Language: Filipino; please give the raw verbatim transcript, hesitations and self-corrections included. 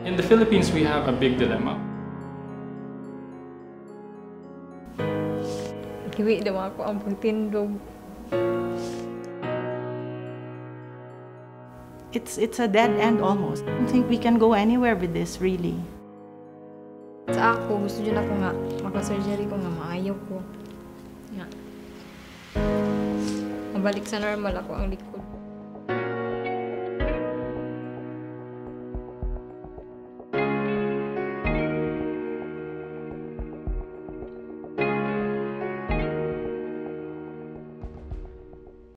In the Philippines, we have a big dilemma. Hiwi daw ako ang pagtindog. It's, it's a dead end almost. I don't think we can go anywhere with this, really. Sa ako, gusto dyan ako nga, maka-surgery ko nga, maayaw ko. Nga. Mabalik sa normal ako ang likod.